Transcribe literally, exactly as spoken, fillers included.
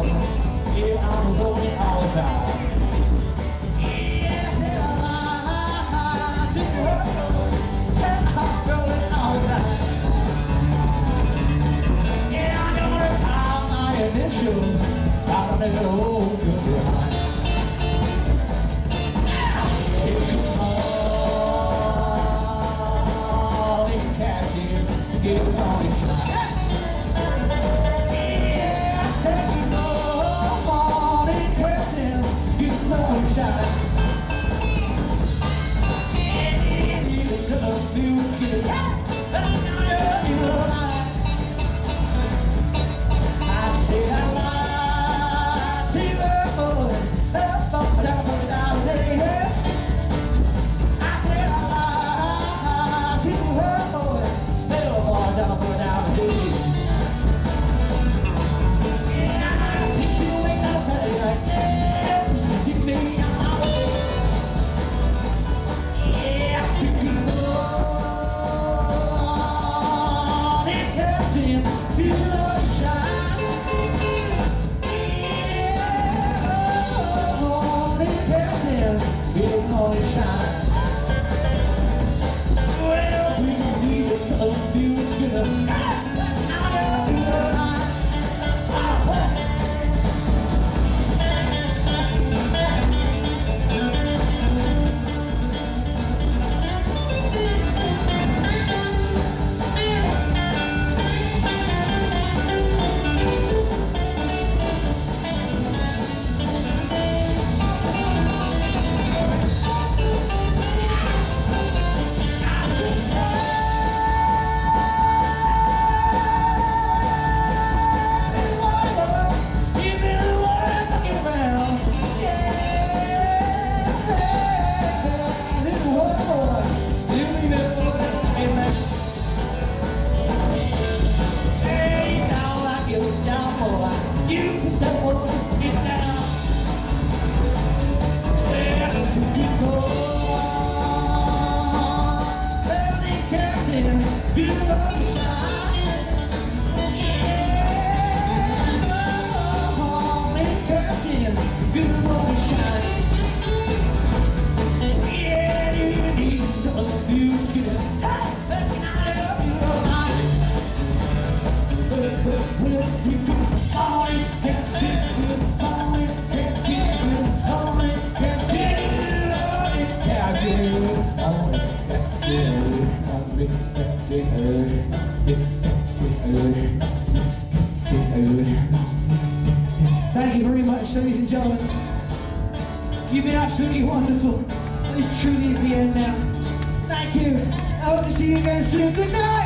Yeah, I'm rolling all the time. Yeah, I said I took the road, said I'm rolling all the time. Yeah, I know how my initials, I don't know good behind. If you call it catching, get it on the shot. Yeah, I said you know all it catching, get it on the shot. Yeah, you can do it, get it out. I said I lied to you, boys, up, up, down, down, down. Thank you very much, ladies and gentlemen. You've been absolutely wonderful. This truly is the end now. Thank you. I hope to see you again soon. Good night.